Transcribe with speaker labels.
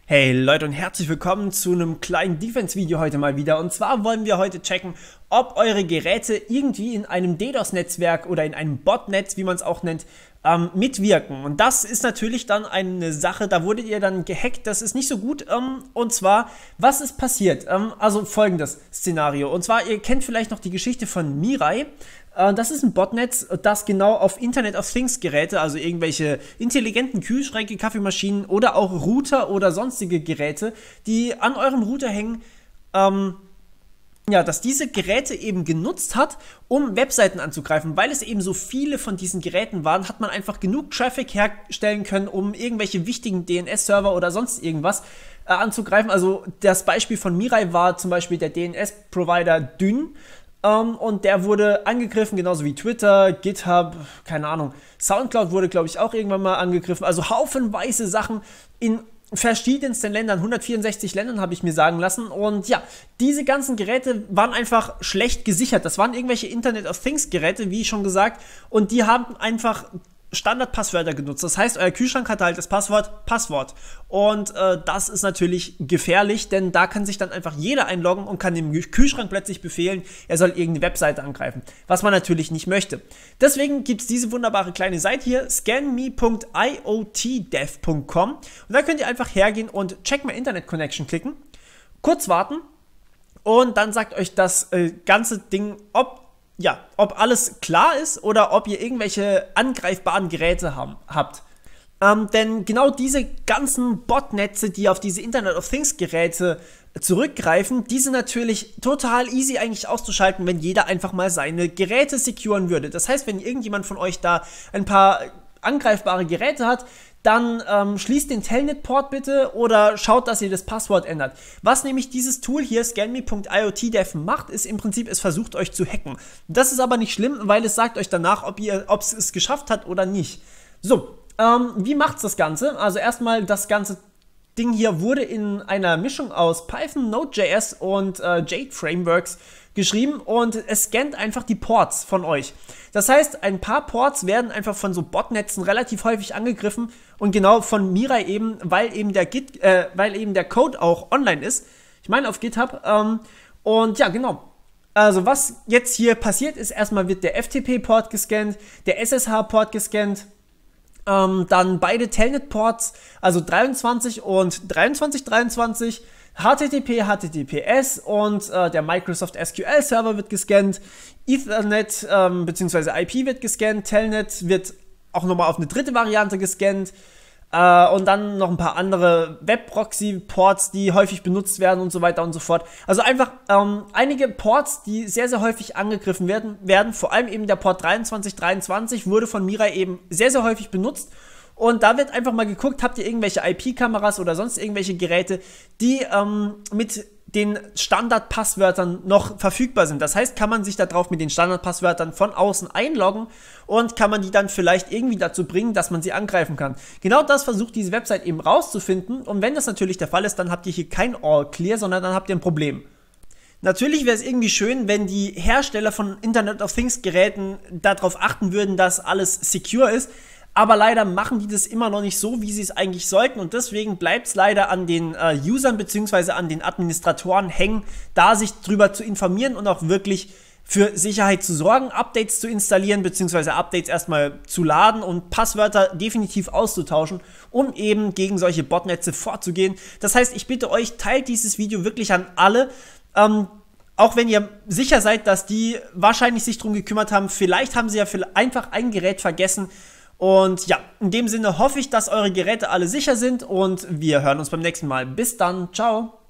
Speaker 1: Hey Leute und herzlich willkommen zu einem kleinen Defense-Video heute mal wieder. Und zwar wollen wir heute checken, ob eure Geräte irgendwie in einem DDoS-Netzwerk oder in einem Botnetz, wie man es auch nennt, mitwirken. Und das ist natürlich dann eine Sache, da wurdet ihr dann gehackt, das ist nicht so gut. Und zwar, was ist passiert? Also folgendes Szenario. Und zwar, ihr kennt vielleicht noch die Geschichte von Mirai. Das ist ein Botnetz, das genau auf Internet of Things Geräte, also irgendwelche intelligenten Kühlschränke, Kaffeemaschinen oder auch Router oder sonstige Geräte, die an eurem Router hängen, dass diese Geräte eben genutzt hat, um Webseiten anzugreifen. Weil es eben so viele von diesen Geräten waren, hat man einfach genug Traffic herstellen können, um irgendwelche wichtigen DNS-Server oder sonst irgendwas anzugreifen. Also das Beispiel von Mirai war zum Beispiel der DNS-Provider Dyn. Und der wurde angegriffen, genauso wie Twitter, GitHub, keine Ahnung. Soundcloud wurde, glaube ich, auch irgendwann mal angegriffen. Also haufenweise Sachen in verschiedensten Ländern, 164 Ländern habe ich mir sagen lassen. Und ja, diese ganzen Geräte waren einfach schlecht gesichert. Das waren irgendwelche Internet of Things Geräte, wie schon gesagt. Und die haben einfach Standardpasswörter genutzt. Das heißt, euer Kühlschrank hat halt das Passwort. Und das ist natürlich gefährlich, denn da kann sich dann einfach jeder einloggen und kann dem Kühlschrank plötzlich befehlen, er soll irgendeine Webseite angreifen, was man natürlich nicht möchte. Deswegen gibt es diese wunderbare kleine Seite hier, scanme.iotdev.com, und da könnt ihr einfach hergehen und Check My Internet Connection klicken, kurz warten und dann sagt euch das ganze Ding, ob alles klar ist oder ob ihr irgendwelche angreifbaren Geräte habt. Denn genau diese ganzen Botnetze, die auf diese Internet of Things Geräte zurückgreifen, die sind natürlich total easy eigentlich auszuschalten, wenn jeder einfach mal seine Geräte securen würde. Das heißt, wenn irgendjemand von euch da ein paar angreifbare Geräte hat, dann schließt den Telnet-Port bitte oder schaut, dass ihr das Passwort ändert. Was nämlich dieses Tool hier, scanme.iotdev, macht, ist im Prinzip, es versucht euch zu hacken. Das ist aber nicht schlimm, weil es sagt euch danach, ob es geschafft hat oder nicht. So, wie macht's das Ganze? Also erstmal, das ganze Ding hier wurde in einer Mischung aus Python, Node.js und Jade Frameworks geschrieben und es scannt einfach die Ports von euch. Das heißt, ein paar Ports werden einfach von so Botnetzen relativ häufig angegriffen und genau von Mirai eben, weil eben der Code auch online ist. Ich meine auf GitHub. Und ja, genau. Also was jetzt hier passiert ist, erstmal wird der FTP-Port gescannt, der SSH-Port gescannt, dann beide Telnet-Ports, also 23 und 2323, HTTP, HTTPS und der Microsoft SQL Server wird gescannt, Ethernet bzw. IP wird gescannt, Telnet wird auch nochmal auf eine dritte Variante gescannt und dann noch ein paar andere Web-Proxy-Ports, die häufig benutzt werden und so weiter und so fort. Also einfach einige Ports, die sehr, sehr häufig angegriffen werden. Vor allem eben der Port 2323 wurde von Mirai eben sehr, sehr häufig benutzt. Und da wird einfach mal geguckt, habt ihr irgendwelche IP-Kameras oder sonst irgendwelche Geräte, die mit den Standardpasswörtern noch verfügbar sind. Das heißt, kann man sich darauf mit den Standardpasswörtern von außen einloggen und kann man die dann vielleicht irgendwie dazu bringen, dass man sie angreifen kann. Genau das versucht diese Website eben rauszufinden, und wenn das natürlich der Fall ist, dann habt ihr hier kein All-Clear, sondern dann habt ihr ein Problem. Natürlich wäre es irgendwie schön, wenn die Hersteller von Internet of Things Geräten darauf achten würden, dass alles secure ist. Aber leider machen die das immer noch nicht so, wie sie es eigentlich sollten, und deswegen bleibt es leider an den Usern bzw. an den Administratoren hängen, da sich drüber zu informieren und auch wirklich für Sicherheit zu sorgen, Updates zu installieren bzw. Updates erstmal zu laden und Passwörter definitiv auszutauschen, um eben gegen solche Botnetze vorzugehen. Das heißt, ich bitte euch, teilt dieses Video wirklich an alle, auch wenn ihr sicher seid, dass die wahrscheinlich sich darum gekümmert haben. Vielleicht haben sie ja einfach ein Gerät vergessen. Und ja, in dem Sinne hoffe ich, dass eure Geräte alle sicher sind, und wir hören uns beim nächsten Mal. Bis dann, ciao!